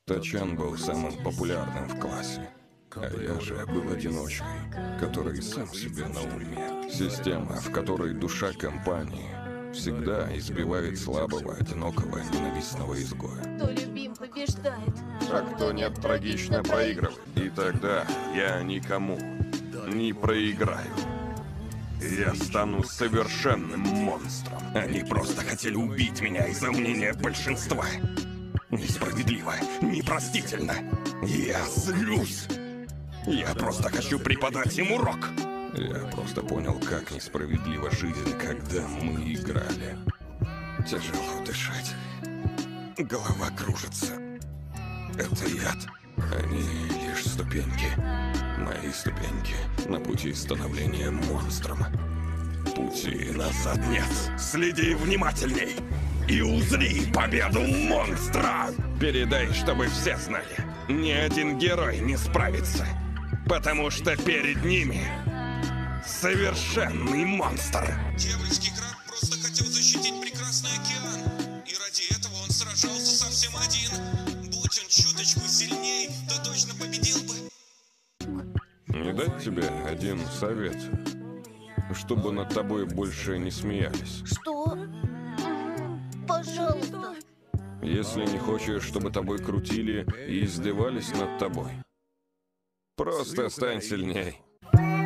Тачан был самым популярным в классе, а я же был одиночкой, который сам себе на уме. Система, в которой душа компании всегда избивает слабого, одинокого, ненавистного изгоя. Кто любим, побеждает. А кто нет, трагично проигрывает. И тогда я никому не проиграю. Я стану совершенным монстром. Они просто хотели убить меня из-за мнения большинства. Несправедливо, непростительно. Я злюсь. Я просто хочу преподать им урок. Я просто понял, как несправедлива жизнь, когда мы играли. Тяжело дышать. Голова кружится. Это яд. Они лишь ступеньки. Мои ступеньки на пути становления монстром. Пути назад нет. Следи внимательней и узри победу монстра. Передай, чтобы все знали. Ни один герой не справится. Потому что перед ними совершенный монстр. Дьявольский краб просто хотел защитить прекрасный океан. И ради этого он сражался совсем один. Будь он чуточку сильней, то точно победил бы. Не дать тебе один совет, чтобы над тобой больше не смеялись. Что? Пожалуйста. Если не хочешь, чтобы тобой крутили и издевались над тобой, просто стань сильней.